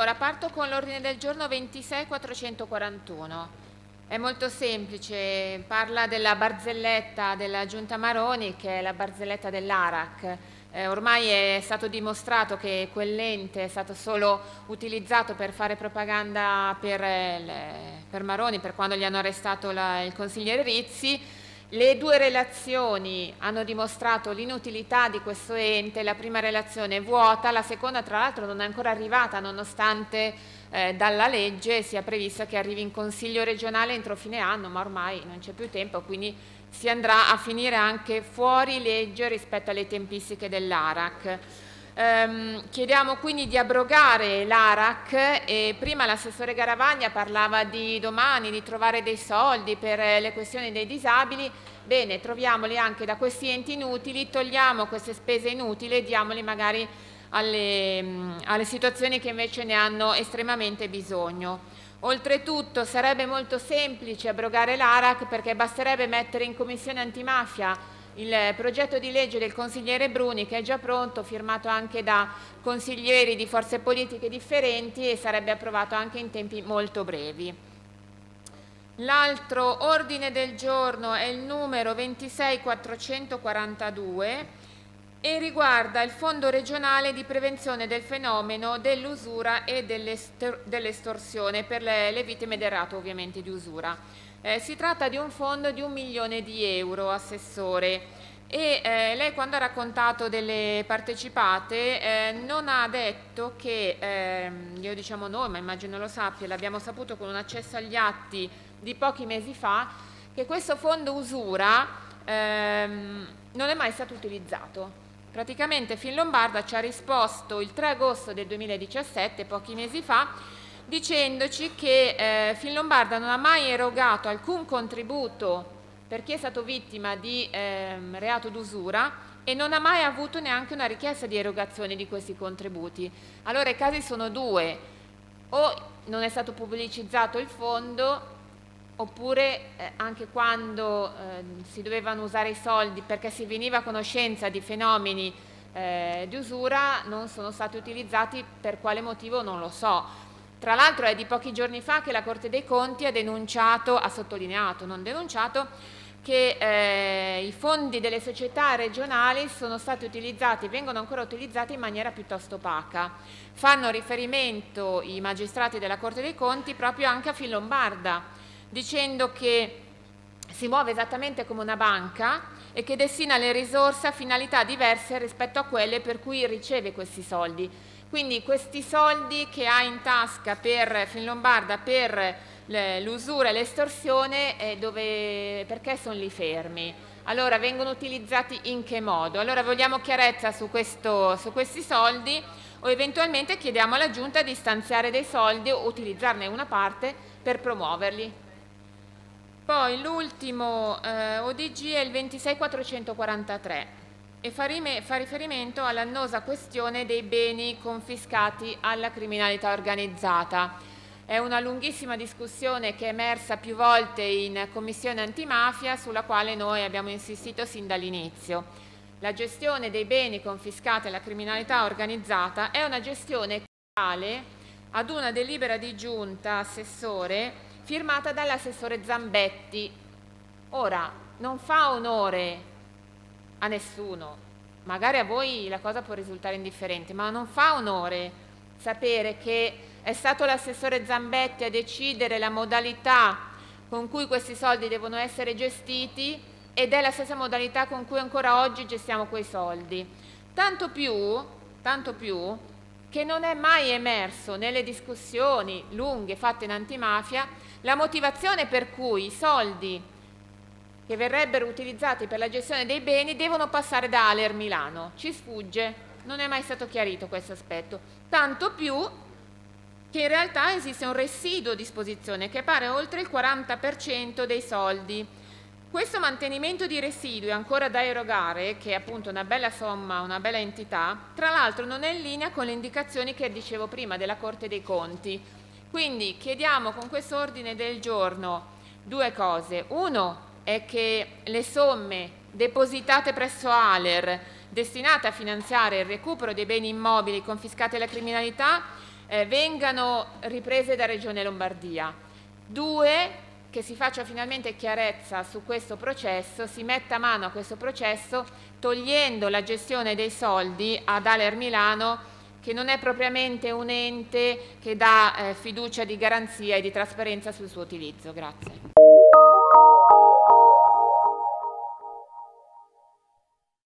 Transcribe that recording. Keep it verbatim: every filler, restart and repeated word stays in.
Allora, parto con l'ordine del giorno ventisei quattrocentoquarantuno. È molto semplice, parla della barzelletta della Giunta Maroni, che è la barzelletta dell'A R A C. Eh, ormai è stato dimostrato che quell'ente è stato solo utilizzato per fare propaganda per, eh, le, per Maroni, per quando gli hanno arrestato la, il consigliere Rizzi. Le due relazioni hanno dimostrato l'inutilità di questo ente. La prima relazione è vuota, la seconda tra l'altro non è ancora arrivata, nonostante eh, dalla legge sia previsto che arrivi in consiglio regionale entro fine anno, ma ormai non c'è più tempo, quindi si andrà a finire anche fuori legge rispetto alle tempistiche dell'A R A C. Um, chiediamo quindi di abrogare l'A R A C. E prima l'assessore Garavagna parlava di domani, di trovare dei soldi per eh, le questioni dei disabili. Bene, troviamoli anche da questi enti inutili, togliamo queste spese inutili e diamoli magari alle, mh, alle situazioni che invece ne hanno estremamente bisogno. Oltretutto sarebbe molto semplice abrogare l'A R A C, perché basterebbe mettere in commissione antimafia il progetto di legge del consigliere Bruni, che è già pronto, firmato anche da consiglieri di forze politiche differenti, e sarebbe approvato anche in tempi molto brevi. L'altro ordine del giorno è il numero ventisei quattrocentoquarantadue e riguarda il Fondo regionale di prevenzione del fenomeno dell'usura e dell'estorsione per le, le vittime del reato, ovviamente, di usura. Eh, si tratta di un fondo di un milione di euro, assessore, e eh, lei, quando ha raccontato delle partecipate, eh, non ha detto che, eh, io diciamo noi, ma immagino lo sappia, l'abbiamo saputo con un accesso agli atti di pochi mesi fa, che questo fondo usura ehm, non è mai stato utilizzato. Praticamente Finlombarda ci ha risposto il tre agosto del duemiladiciassette, pochi mesi fa, dicendoci che eh, Finlombarda non ha mai erogato alcun contributo per chi è stato vittima di eh, reato d'usura e non ha mai avuto neanche una richiesta di erogazione di questi contributi. Allora i casi sono due: o non è stato pubblicizzato il fondo, oppure eh, anche quando eh, si dovevano usare i soldi perché si veniva a conoscenza di fenomeni eh, di usura, non sono stati utilizzati. Per quale motivo non lo so. Tra l'altro è di pochi giorni fa che la Corte dei Conti ha denunciato, ha sottolineato, non denunciato, che eh, i fondi delle società regionali sono stati utilizzati, vengono ancora utilizzati in maniera piuttosto opaca. Fanno riferimento i magistrati della Corte dei Conti proprio anche a Finlombarda, dicendo che si muove esattamente come una banca e che destina le risorse a finalità diverse rispetto a quelle per cui riceve questi soldi. Quindi questi soldi che ha in tasca per Finlombarda per l'usura e l'estorsione, eh, dove, perché sono lì fermi? Allora vengono utilizzati in che modo? Allora vogliamo chiarezza su, questo, su questi soldi, o eventualmente chiediamo alla Giunta di stanziare dei soldi o utilizzarne una parte per promuoverli. Poi l'ultimo eh, O D G è il ventisei quattrocentoquarantatré. E fa, fa riferimento all'annosa questione dei beni confiscati alla criminalità organizzata. È una lunghissima discussione che è emersa più volte in Commissione Antimafia, sulla quale noi abbiamo insistito sin dall'inizio. La gestione dei beni confiscati alla criminalità organizzata è una gestione tale ad una delibera di giunta, assessore, firmata dall'assessore Zambetti. Ora, non fa onore a nessuno, magari a voi la cosa può risultare indifferente, ma non fa onore sapere che è stato l'assessore Zambetti a decidere la modalità con cui questi soldi devono essere gestiti, ed è la stessa modalità con cui ancora oggi gestiamo quei soldi. Tanto più, tanto più che non è mai emerso nelle discussioni lunghe fatte in antimafia la motivazione per cui i soldi che verrebbero utilizzati per la gestione dei beni devono passare da Aler Milano. Ci sfugge, non è mai stato chiarito questo aspetto. Tanto più che in realtà esiste un residuo a disposizione che pare oltre il quaranta per cento dei soldi. Questo mantenimento di residui ancora da erogare, che è appunto una bella somma, una bella entità, tra l'altro non è in linea con le indicazioni che dicevo prima della Corte dei Conti. Quindi chiediamo con questo ordine del giorno due cose. Uno è che le somme depositate presso Aler, destinate a finanziare il recupero dei beni immobili confiscati alla criminalità, eh, vengano riprese da Regione Lombardia. Due, che si faccia finalmente chiarezza su questo processo, si metta mano a questo processo togliendo la gestione dei soldi ad Aler Milano, che non è propriamente un ente che dà eh, fiducia di garanzia e di trasparenza sul suo utilizzo. Grazie.